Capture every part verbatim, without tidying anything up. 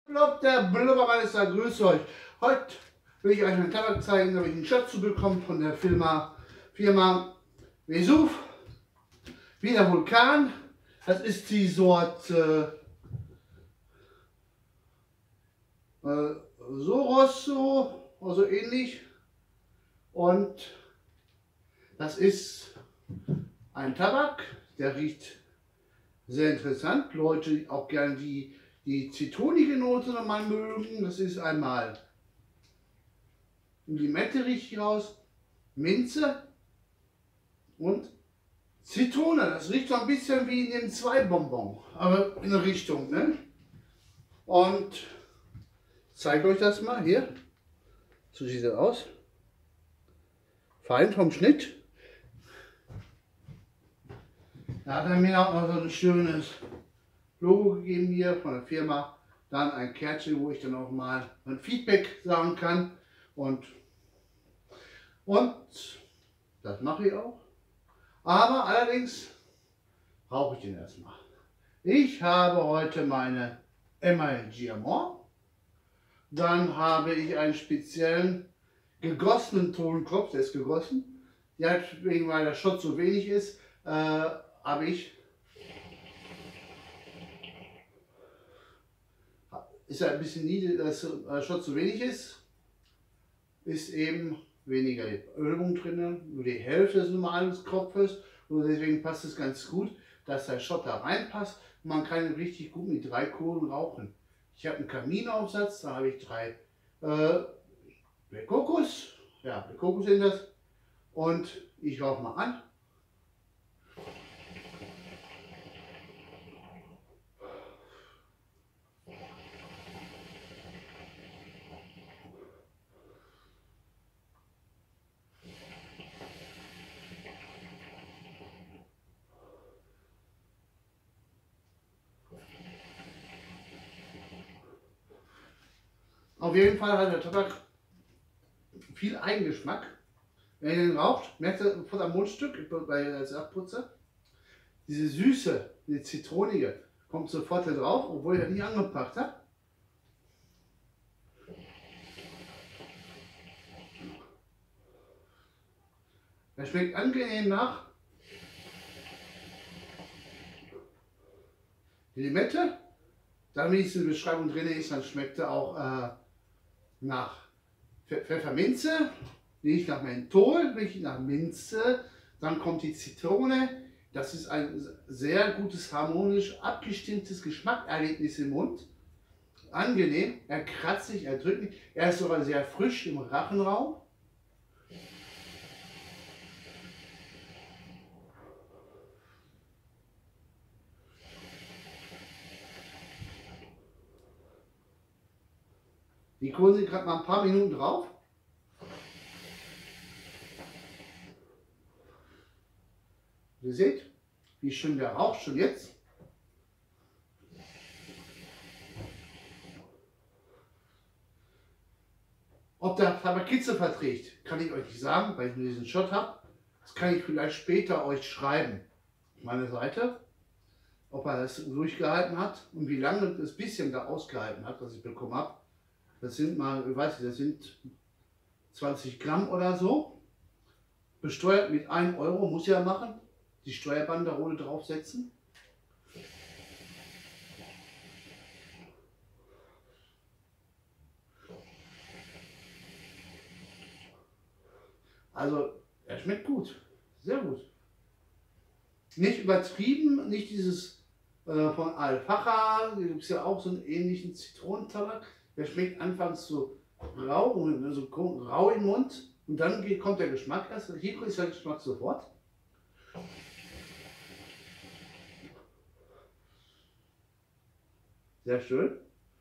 Blub, der Blubbermeister, grüße euch. Heute will ich euch einen Tabak zeigen, da habe ich einen Shot zu bekommen von der Firma, Firma Vesuv, wie der Vulkan. Das ist die Sorte äh, Sorosso, also ähnlich. Und das ist ein Tabak, der riecht sehr interessant. Leute, die auch gerne die, die zitronige Note nochmal mögen. Das ist einmal Limette riecht hier raus, Minze und Zitrone. Das riecht so ein bisschen wie in dem Zwei-Bonbon, aber in eine Richtung. Ne? Und ich zeige euch das mal hier. So sieht das aus. Fein vom Schnitt. Da hat er mir auch noch so ein schönes Logo gegeben hier von der Firma. Dann ein Kärtchen, wo ich dann auch mal ein Feedback sagen kann. Und, und das mache ich auch. Aber allerdings brauche ich den erstmal. Ich habe heute meine M I G Amor. Dann habe ich einen speziellen gegossenen Tonkopf, der ist gegossen. Deswegen, weil der Shot so wenig ist, äh, habe ich, ist ja ein bisschen niedrig, dass der Shot zu wenig ist, ist eben weniger Ölung drin, nur die Hälfte des normalen Kopfes, und deswegen passt es ganz gut, dass der Shot da reinpasst und man kann richtig gut mit drei Kohlen rauchen. Ich habe einen Kaminaufsatz, da habe ich drei äh, Black Kokos, ja, Black Kokos sind das, und ich rauche mal an. Auf jeden Fall hat der Tabak viel Eigengeschmack. Wenn ihr den raucht, merkt ihr sofort am Mundstück, bei der Saftputze, diese Süße, die Zitronige, kommt sofort da drauf, obwohl ich das nicht angepackt habe. Er schmeckt angenehm nach. Die Limette, da wenn es in der Beschreibung drin ist, dann schmeckt er auch äh, nach Pfefferminze, riecht nach Menthol, riecht nach Minze, dann kommt die Zitrone. Das ist ein sehr gutes, harmonisch abgestimmtes Geschmackserlebnis im Mund. Angenehm, er kratzt sich, er drückt nicht, er ist sogar sehr frisch im Rachenraum. Die Kohlen sind gerade mal ein paar Minuten drauf. Ihr seht, wie schön der raucht schon jetzt. Ob der Tabak Kitzel verträgt, kann ich euch nicht sagen, weil ich nur diesen Shot habe. Das kann ich vielleicht später euch schreiben. Meine Seite, ob er das durchgehalten hat und wie lange das bisschen da ausgehalten hat, was ich bekommen habe. Das sind mal, ich weiß nicht, das sind zwanzig Gramm oder so. Besteuert mit einem Euro, muss ja machen. Die Steuerbanderole draufsetzen. Also, er schmeckt gut. Sehr gut. Nicht übertrieben, nicht dieses äh, von Alfacha. Da gibt es ja auch so einen ähnlichen Zitronentabak. Der schmeckt anfangs so rau, so rau im Mund, und dann geht, kommt der Geschmack erst. Hier ist der Geschmack sofort. Sehr schön.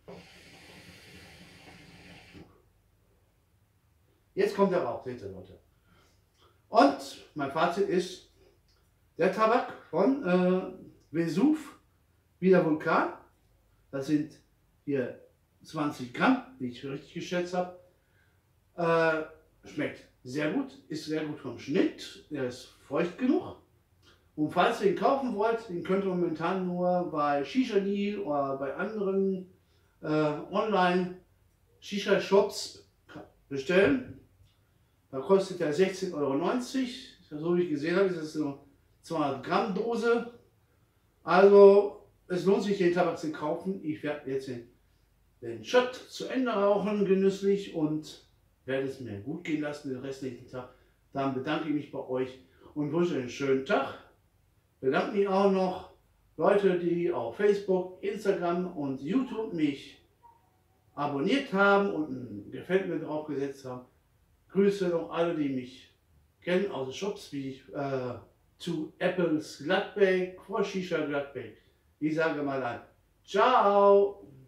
Jetzt kommt der Rauch, seht ihr, Leute. Und mein Fazit ist, der Tabak von äh, Vesuv, wie der Vulkan, das sind hier zwanzig Gramm, wie ich richtig geschätzt habe. Äh, schmeckt sehr gut, ist sehr gut vom Schnitt, er ist feucht genug. Und falls ihr ihn kaufen wollt, den könnt ihr momentan nur bei Shisha Deal oder bei anderen äh, online Shisha-Shops bestellen. Da kostet der sechzehn Euro neunzig. So wie ich gesehen habe, ist das eine zweihundert Gramm Dose. Also es lohnt sich, den Tabak zu kaufen. Ich werde jetzt den, den Shot zu Ende rauchen, genüsslich, und werde es mir gut gehen lassen den restlichen Tag. Dann bedanke ich mich bei euch und wünsche einen schönen Tag. Bedanke mich auch noch Leute, die auf Facebook, Instagram und YouTube mich abonniert haben und ein Gefällt mir drauf gesetzt haben. Grüße noch alle, die mich kennen aus den Shops, wie ich, äh, zu Apples Gladbeck, vor Shisha Gladbeck. Ich sage mal dann, ciao!